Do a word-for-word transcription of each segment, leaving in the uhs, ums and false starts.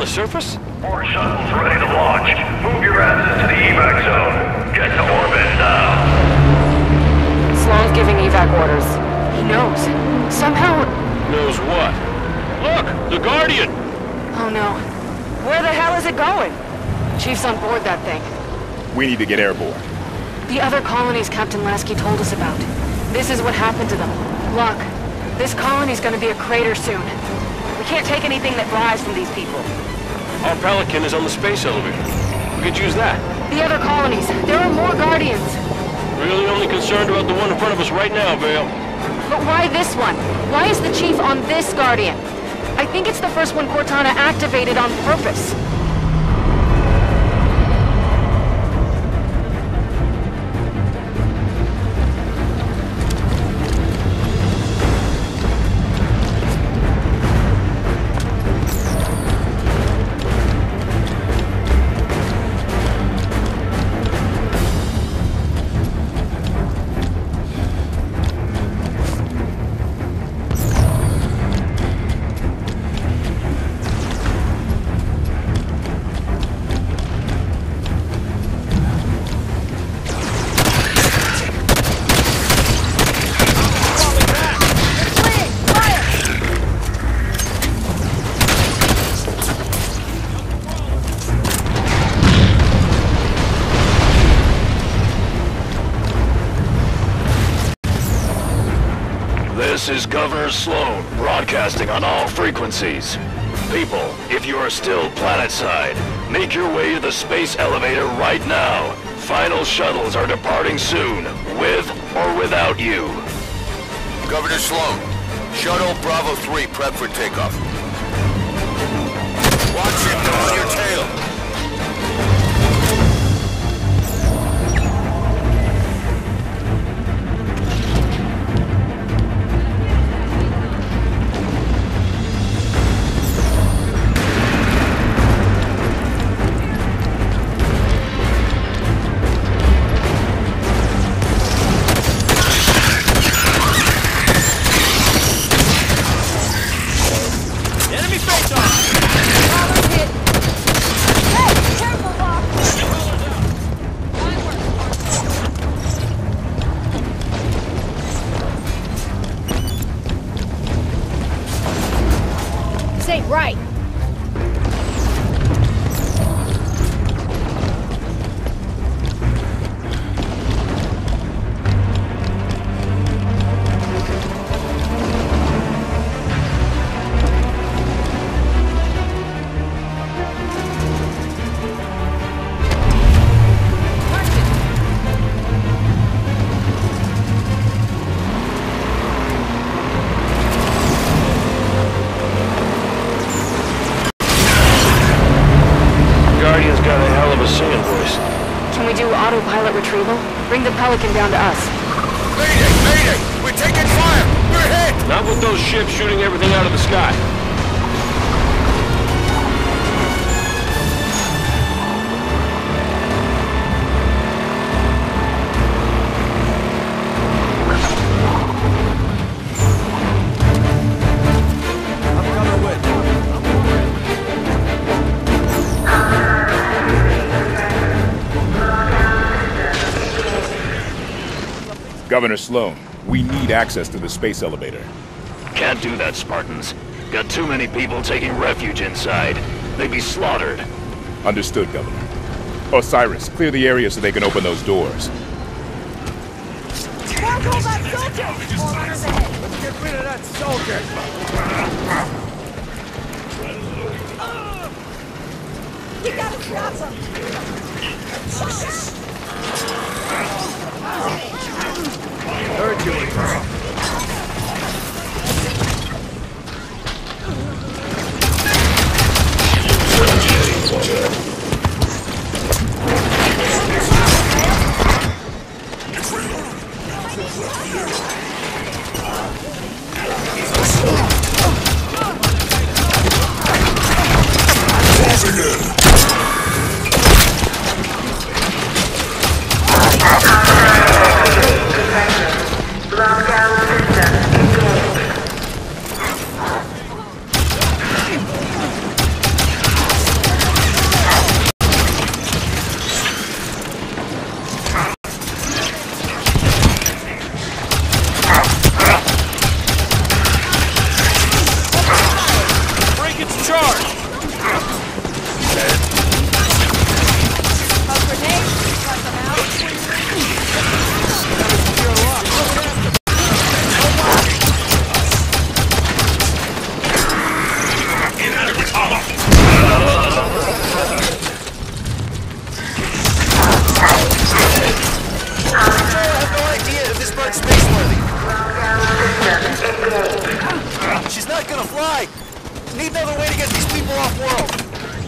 surface? Four shuttles ready to launch. Move your asses to the evac zone. Get to orbit now. Sloan's giving evac orders. He knows. Somehow... Knows what? Look! The Guardian! Oh no. Where the hell is it going? Chief's on board that thing. We need to get airborne. The other colonies Captain Lasky told us about. This is what happened to them. Look, this colony's gonna be a crater soon. We can't take anything that flies from these people. Our Pelican is on the space elevator. We could use that. The other colonies, there are more Guardians. Really only concerned about the one in front of us right now, Vale. But why this one? Why is the Chief on this Guardian? I think it's the first one Cortana activated on purpose. This is Governor Sloan, broadcasting on all frequencies. People, if you are still planetside, make your way to the space elevator right now. Final shuttles are departing soon, with or without you. Governor Sloan, Shuttle Bravo three prep for takeoff. Watch it, on your tail. Right. Autopilot retrieval? Bring the Pelican down to us. Mayday! Mayday! We're taking fire! We're hit! Not with those ships shooting everything out of the sky. Governor Sloan, we need access to the space elevator. Can't do that, Spartans. Got too many people taking refuge inside. They'd be slaughtered. Understood, Governor. Osiris, clear the area so they can open those doors. Careful of that soldier! Let's get rid of that soldier! We gotta stop him! Hercules! Need another way to get these people off-world.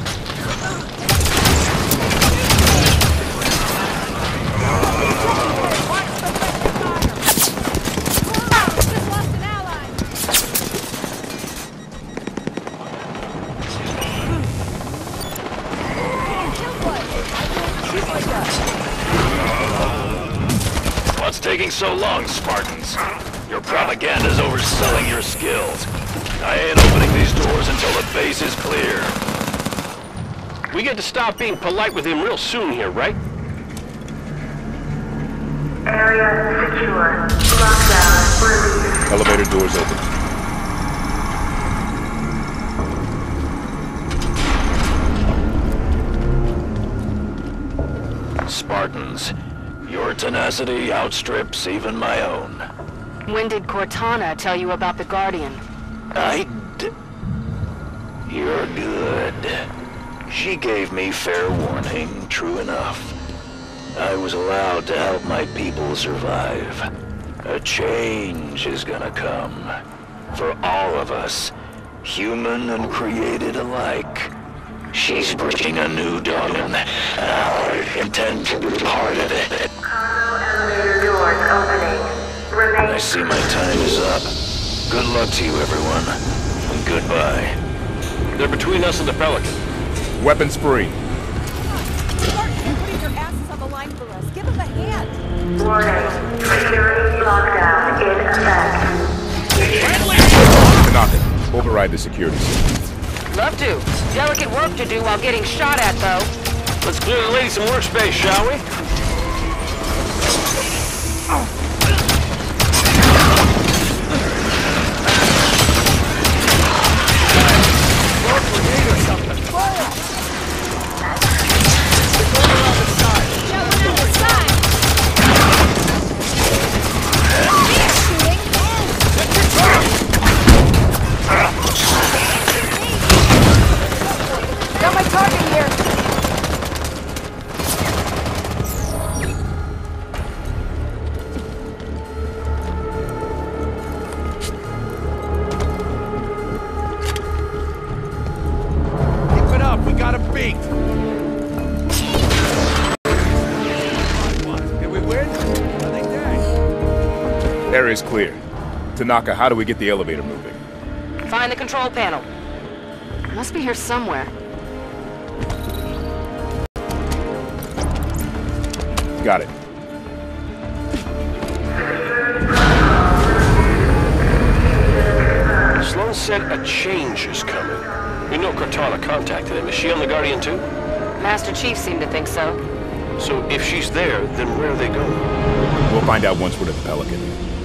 What's taking so long, Spartans? Your propaganda's overselling your skills. I ain't opening these doors until the base is clear. We get to stop being polite with him real soon here, right? Area secure. Lockdown released. Elevator doors open. Spartans, your tenacity outstrips even my own. When did Cortana tell you about the Guardian? I d- You're good. She gave me fair warning, true enough. I was allowed to help my people survive. A change is gonna come. For all of us, human and created alike. She's bringing a new dawn, and I intend to be part of it. Cargo elevator doors opening. Remain. I see my time is up. Good luck to you, everyone. And goodbye. They're between us and the Pelican. Weapons free. Start putting your asses on the line for us. Give us a hand. Warning. Security lockdown in effect. Tanaka, override the security system. Love to. Delicate work to do while getting shot at, though. Let's clear the lady some workspace, shall we? Got my target here. Keep it up, we got him beat. Did we win? Are they dead? Area's clear. Tanaka, how do we get the elevator moving? Find the control panel. Must be here somewhere. Got it. Sloan said a change is coming. We know Cortana contacted him. Is she on the Guardian too? Master Chief seemed to think so. So if she's there, then where are they going? We'll find out once we're at the Pelican.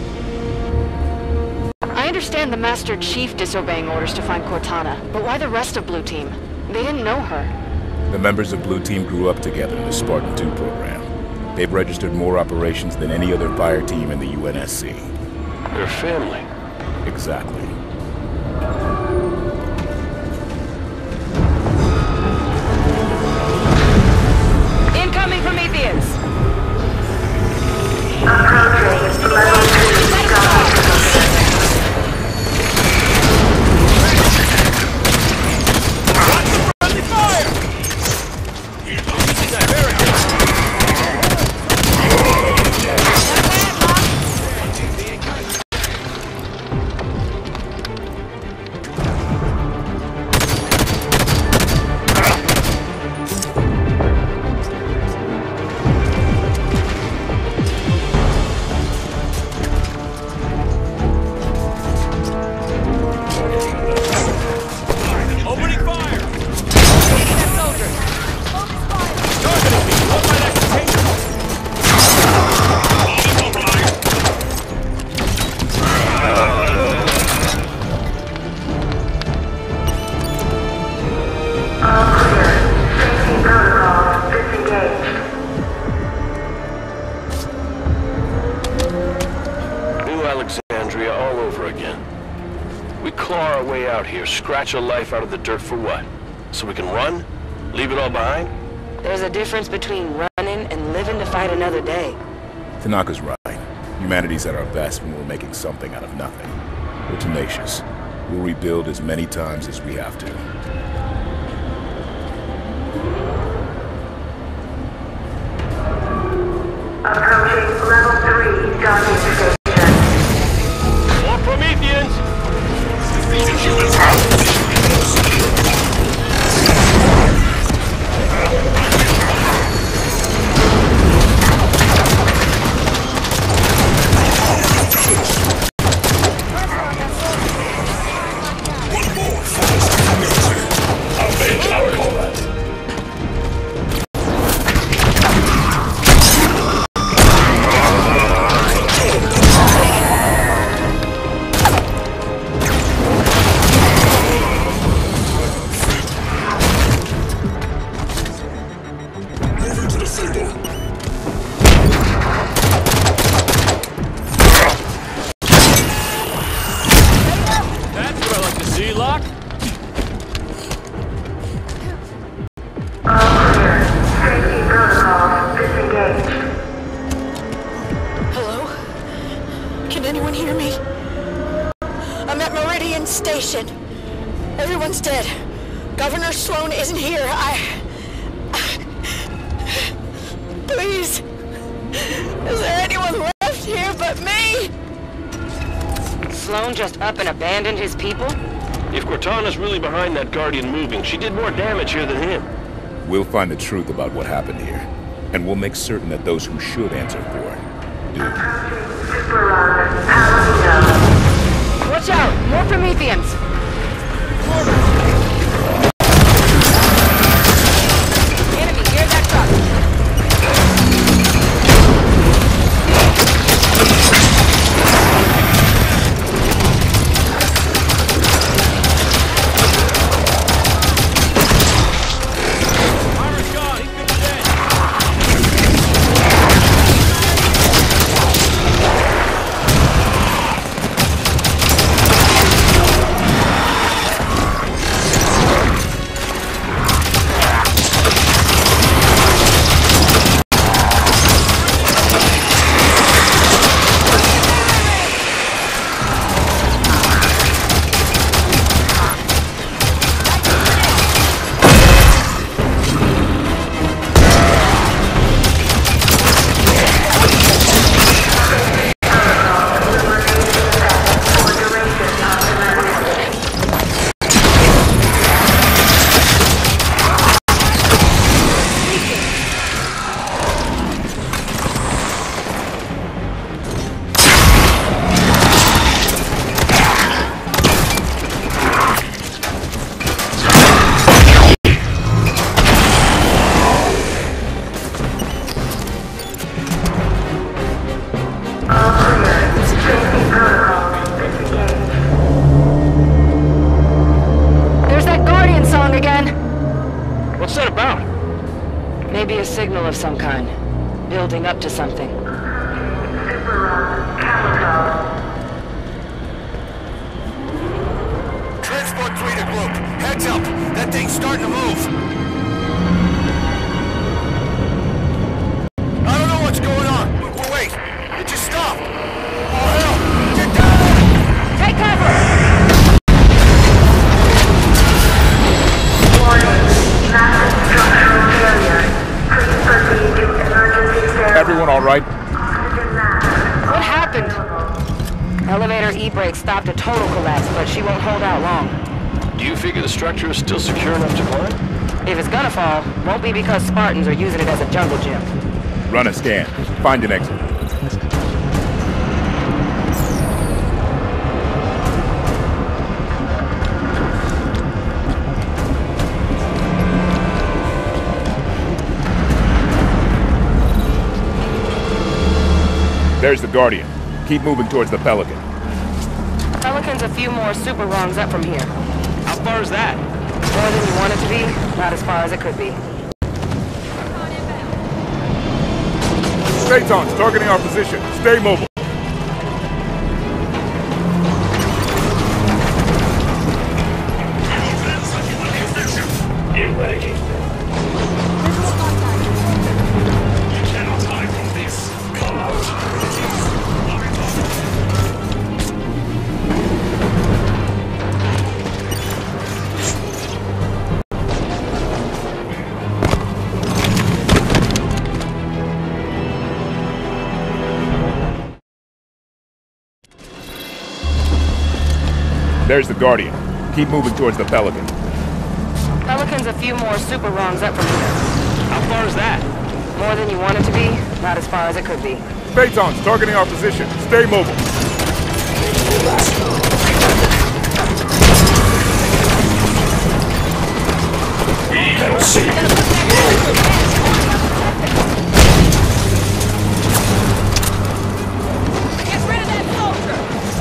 I understand the Master Chief disobeying orders to find Cortana, but why the rest of Blue Team? They didn't know her. The members of Blue Team grew up together in the Spartan two program. They've registered more operations than any other fire team in the U N S C. They're family. Exactly. Incoming Prometheans! Approaching level two sky. Alexandria all over again. We claw our way out here, scratch a life out of the dirt for what? So we can run? Leave it all behind? There's a difference between running and living to fight another day. Tanaka's right. Humanity's at our best when we're making something out of nothing. We're tenacious. We'll rebuild as many times as we have to. Approaching level three docking station. More Prometheans! Station. Everyone's dead. Governor Sloan isn't here. I... Please. Is there anyone left here but me? Sloan just up and abandoned his people? If Cortana's really behind that Guardian moving, she did more damage here than him. We'll find the truth about what happened here, and we'll make certain that those who should answer for it do. Watch out! More Prometheans! Enemy, near that truck! Maybe a signal of some kind. Building up to something. Transport three to group. Heads up. That thing's starting to move. I don't know what's going on. Well, wait. It just stopped. Oh, hell. Get down! Take cover! Warning. Massive structural failure. Please proceed to emergency service. Everyone all right? What happened? Elevator's e-brake stopped a total collapse, but she won't hold out long. Do you figure the structure is still secure enough to climb? If it's gonna fall, won't be because Spartans are using it as a jungle gym. Run a scan. Find an exit. There's the Guardian. Keep moving towards the Pelican. Pelican's a few more super rungs up from here. How far is that? More than you want it to be, not as far as it could be. Straton's targeting our position. Stay mobile. There's the Guardian. Keep moving towards the Pelican. Pelican's a few more super wrongs up from here. How far is that? More than you want it to be, not as far as it could be. Phaeton's targeting our position. Stay mobile. That'll see. Get rid of that soldier!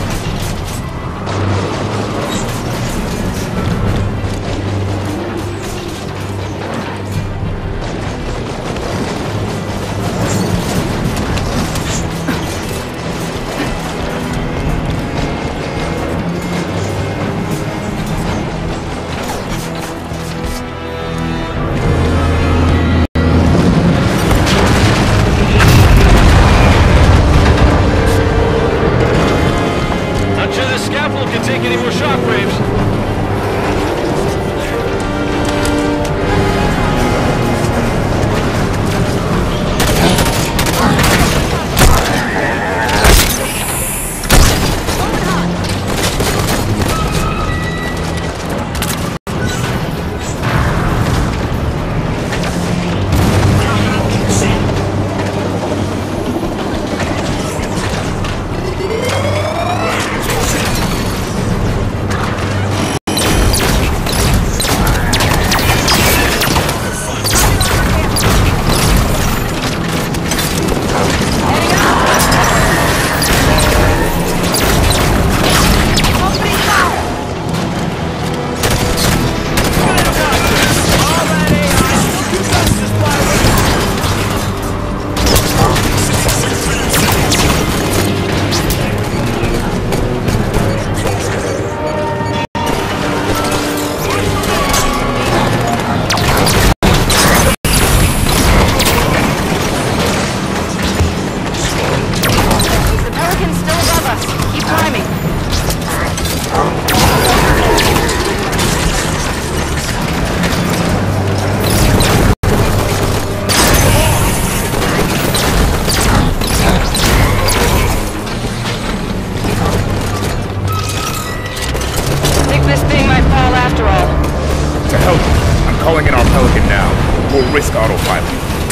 Risk autopilot.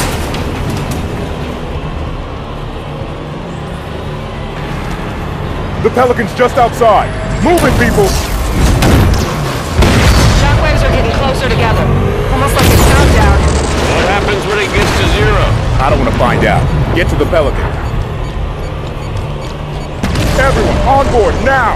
The Pelican's just outside. Move it, people! Shockwaves are getting closer together. Almost like a countdown. What happens when it gets to zero? I don't want to find out. Get to the Pelican. Everyone, on board, now!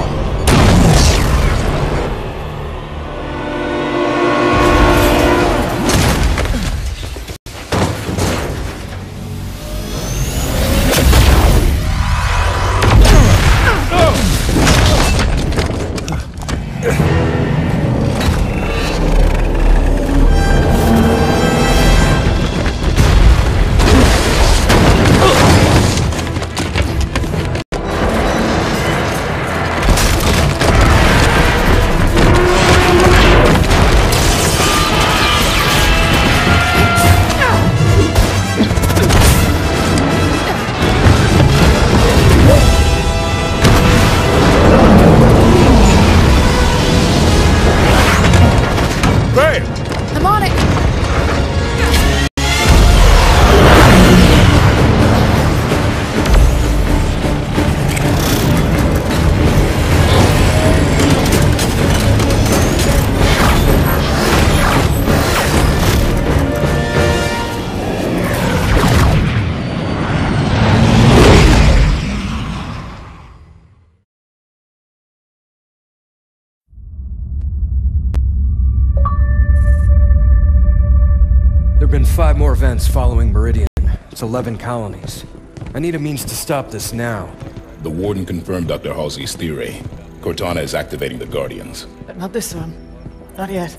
There have been five more events following Meridian. It's eleven colonies. I need a means to stop this now. The Warden confirmed Doctor Halsey's theory. Cortana is activating the Guardians. But not this one. Not yet.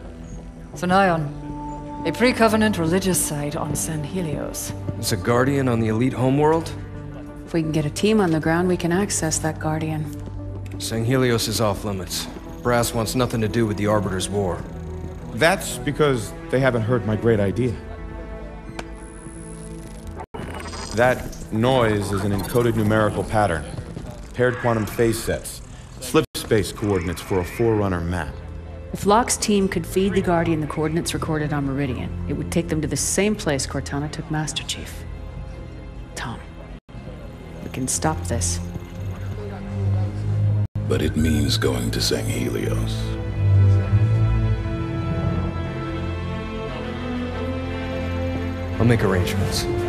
Thanayon, a pre-Covenant religious site on San Helios. It's a Guardian on the elite homeworld? If we can get a team on the ground, we can access that Guardian. San Helios is off limits. Brass wants nothing to do with the Arbiter's War. That's because they haven't heard my great idea. That noise is an encoded numerical pattern. Paired quantum phase sets. Slip space coordinates for a Forerunner map. If Locke's team could feed the Guardian the coordinates recorded on Meridian, it would take them to the same place Cortana took Master Chief. Tom, we can stop this. But it means going to Saint Helios. I'll make arrangements.